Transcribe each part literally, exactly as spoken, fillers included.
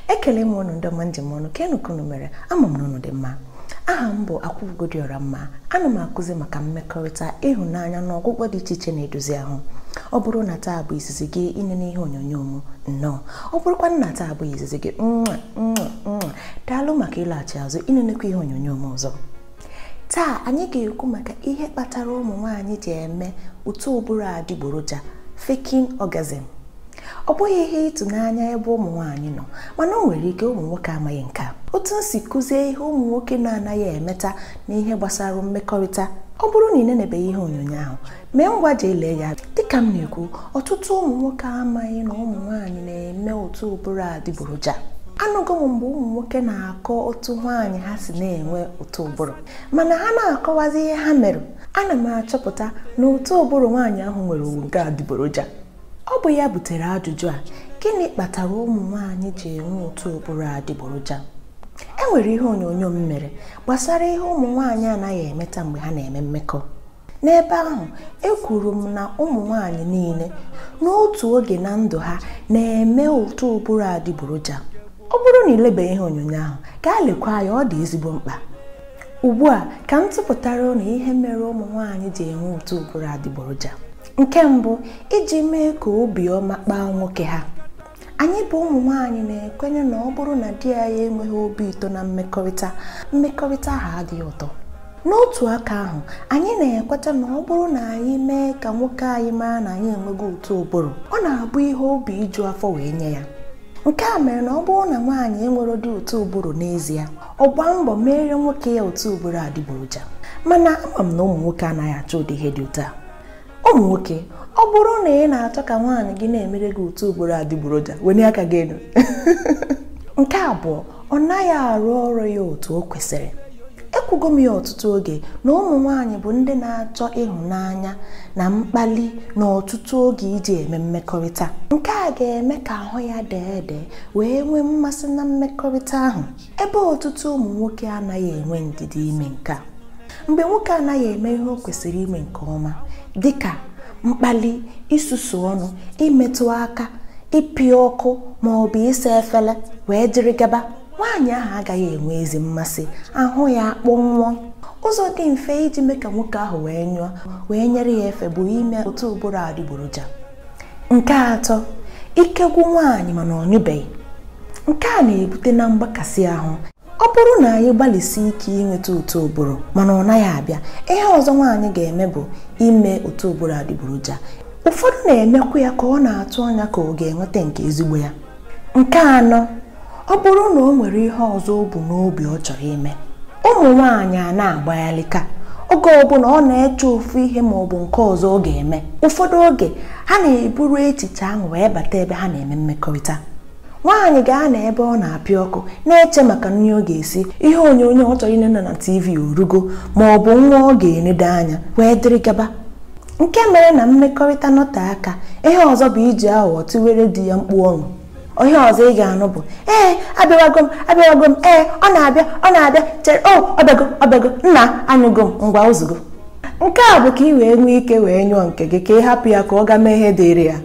Ekele m unu ndị ọma njem ọnụ ka unu mere ama m n'unu dị mma. Aha m bụ Akwụgodiọra mma. Ana m akụzi maka mmekọrịta, ịhụnanya na ọgwụgwọ dị iche iche na-edozi ahụ. Ọ bụrụ na taa bụ izizi gị ịnene ihe onyonyo m, nnọọ. Ọ bụrụkwa na taa bụ izizi gị, nwa nwa nwa daalụ maka ịlaghachi azụ ịnenekwa ihe onyonyo m ọzọ. Taa anyị ga-ekwu maka ihe kpatara ụmụ nwaanyị ji eme uto ụbụrụ adịgboroja, faking orgasm. Ọ bụghị ihe ịtụnanya ebe ụmụ nwaanyị nọ, mana o nwere ike ụmụ nwoke amaghị nke a. Otu nsi kụzie ihe ụmụ nwoke na-anaghị emeta na ihe gbasara mmekọrịta. Ọ bụrụ na ị nenebeghị ihe onyonyo ahụ, mee ngwa jee lee ya. Dịka m na-ekwu, ọtụtụ ụmụ nwoke amaghị na ụmụ nwaanyị na-eme uto ụbụrụ adịgboroja. Anụgo m mgbe ụmụ nwoke na-akọ otu nwaanyị ha si na-enwe uto ụbụrụ, mana ha na-akọwazi ihe ha mere. Ana m achọpụta na uto ụbụrụ nwaanyị ahụ nwere nke adịgboroja. Ọ bụ ya butere ajụjụ a: gịnị kpatara ụmụ nwaanyị ji enwe uto ụbụrụ adịgboroja? E nwere ihe onyonyo m mere gbasara ihe ụmụ nwaanyị anaghị emeta mgbe ha na-eme mmekọ. N'ebe ahụ, ekwuru m na ụmụ nwaanyị niile n'otu oge na ndụ ha na-eme uto ụbụrụ adịgboroja. Ọ bụrụ na ilebe ihe onyonyo ahụ, gaa lekwa ya, ọ dị ezigbo mkpa. Ugbu a ka m tụpụtara na ihe mere ụmụ nwaanyị ji enwe uto ụbụrụ adịgboroja. Nke mbụ, iji mee ka obiọma kpaa nwoke ha. Anyị bụ ụmụ nwaanyị na-ekwenye na ọ bụrụ na di anyị enweghị obi ụtọ na mmekọrịta, mmekọrịta ha adịghị ụtọ. N'otu aka ahụ, anyị na-ekweta na ọ bụrụ na anyị mee ka nwoke anyị mara na anyị enweghị uto ụbụrụ, ọ na-abụ ihe obi iju afọ wee nye ya. Nke a mere na ọ bụrụ na nwaanyị enwere ụdị uto ụbụrụ n'ezie, ọ gbaa mbọ mere nwoke ya uto ụbụrụ adịgboroja. Mana ama m na ụmụ nwoke anaghị achọ ụdị ihe dị ụtọ a. Ụmụ nwoke, ọ bụrụ na ị na-achọ ka nwaanyị gị na-emere gị uto ụbụrụ adịgboroja, wenye aka gị elu. Nke abụọ, ọ naghị arụ ọrụ ya otu o kwesịrị. Ekwugo m ya ọtụtụ oge na ụmụ nwaanyị bụ ndị na-achọ ịhụnanya na mkpali na ọtụtụ oge iji eme mmekọrịta. Nke a ga-eme ka ahụ ya dee dee wee nwee mmasị na mmekọrịta ahụ, ebe ọtụtụ ụmụ nwoke anaghị enwe ndidi ime nke a. Mgbe nwoke anaghị eme ihe o kwesịrị ime nke ọma, dịka mkpali, isusu ọnụ, imetụ aka, ịpị ọkụ ma ọ bụ ịsa efele wee dịrị gaba, nwaanyị ahụ agaghị enwe ezi mmasị, ahụ ya akpọnwụọ. Ụzọ dị mfe iji mee ka nwoke ahụ wee nyụọ wee nyere ya efe bụ ime uto ụbụrụ adịgboroja. Nke atọ, ikegwu nwaanyị mana ọ nyụbeghị. Nke a na-ebute na mgbakasị ahụ. Ọ bụrụ na anyị gbalịsi ike inweta uto ụbụrụ mana ọ naghị abịa, ihe ọzọ nwaanyị ga-eme bụ ime uto ụbụrụ adịgboroja. Ụfọdụ na-emekwa ya ka ọ na-atụ anya ka ọ ga-enweta nke ezigbo ya. Nke anọ, ọ bụrụ na o nwere ihe ọzọ ọ bụ n'obi ọ chọrọ ime, ụmụ nwaanyị a na-agbaghalịka. Oge ọbụla ọ na-eche ofu ihe ma ọ bụ nke ọzọ ọ ga-eme, ụfọdụ oge ha na-eburu echiche ahụ wee bata ebe ha na-eme mmekọrịta. Nwaanyị gaa na ebe ọ na-apịa ọkụ na-eche maka nri ọ ga-esi, ihe onyonyo ọ chọrọ ịnene na T V orugo ma ọ bụ nwa ọ ga-enedo anya wee dịrị gaba. Nke mere na mmekọrịta nọte aka, ihe ọzọ bụ iji aghụghọ tiwere di ya mkpu ọṅụ. Ihe ọzọ ị ga-anụ bụ, ee abịawago m abịawago m ee ọ na-abịa ọ na-abịa chere o ọbịago ọbịago nna anyụgo m ngwa ozugbo. Nke a bụ ka ị wee nwee ike wee nyụọ nke gị ka ị hapụ ya ka ọ ga mee ihe dịrị ya.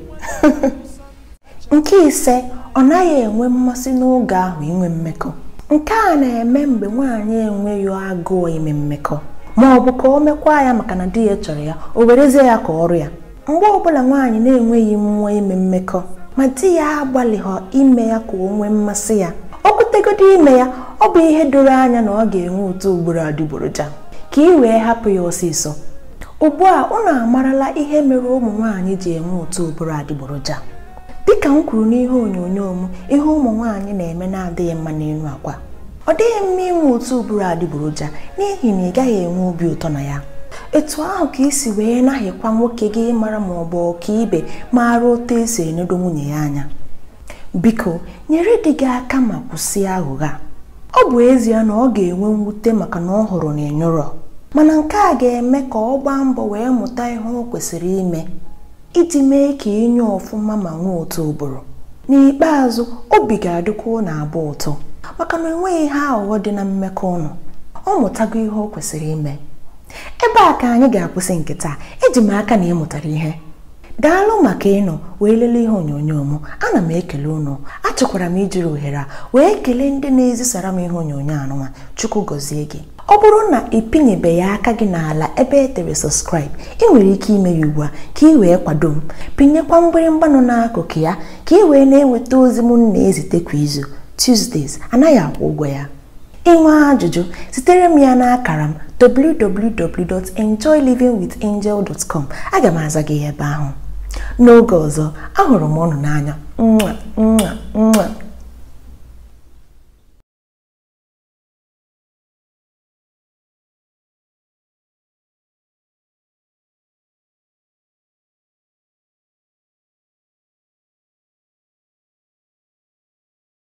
Nke ise, ọ naghị enwe mmasị n'oge ahụ inwe mmekọ. Nke a na-eme mgbe nwaanyị enweghị agụụ ime mmekọ, ma ọ bụ ka o mekwa ya maka na di ya chọrọ ya, o werezie ya ka ọrụ ya. Mgbe ọbụla nwaanyị na-enweghị mmụọ ime mmekọ ma di ya agbalịghị ime ya ka o nwee mmasị ya, o kwutegodi ime ya, ọ bụ ihe doro anya na ọ ga-enwe uto ụbụrụ adịgboroja, ka ị wee hapụ ya ọsịsọ. Ugbu a unu amarala ihe mere ụmụ nwaanyị ji enwe uto ụbụrụ adịgboroja. Dịka m kwuru n'ihe onyonyo m, ihe ụmụ nwaanyị na-eme na-adịghị mma n'elu akwa. Ọ dịghị mma inwe uto ụbụrụ adịgboroja n'ihi na ị gaghị enwe obi ụtọ na ya. Etu ahụ ka isi wee naghịkwa nwoke gị mara ma ọ bụ ọka ibe mara otu esi enedo nwunye ya anya. Biko, nyere di gị aka ma kwụsị aghụghọ. Ọ bụ ezie na ọ ga-enwe mwute maka na ọ hụrụ na ịnyụrọ, mana nke a ga-eme ka ọ gbaa mbọ wee mụta ihe o kwesịrị ime iji mee ka ịnyụ ọfụma ma nwee uto ụbụrụ. N'ikpeazụ, obi ga-adịkwa ụnụ abụọ ụtọ maka na enweghị ihe aghụghọ dị na mmekọ ụnụ. Ọ mụtago ihe o kwesịrị ime. Ebe a ka anyị ga-akwụsị nke taa. Eji m aka na ị mụtara ihe. Daalụ maka ịnọ wee lelee ihe onyonyo m. Ana m ekele unu. Achọkwara m ijiri ohere wee kelee ndị na-ezisara m ihe onyonyo anụnwa. Chukwu gọzie gị. Ọ bụrụ na ị pinyebeghị aka gị n'ala ebe e tere subscribe, ị nwere ike ime ya ugbu a ka ị wee kwado m. Pinyekwa mgbịrịmgba nọ n'akụkụ ya ka ị wee na-enweta ozi m na-ezite kwa izu. Tuesdays anaghị akwụ ụgwọ ya. Inwe ajụjụ zitere m ya n'akara m w w w dot enjoy living with angel dot com. Aga m aza gị ebe ahụ. N'oge ọzọ, ahụrụ m unu n'anya. Nwa nwa nwa.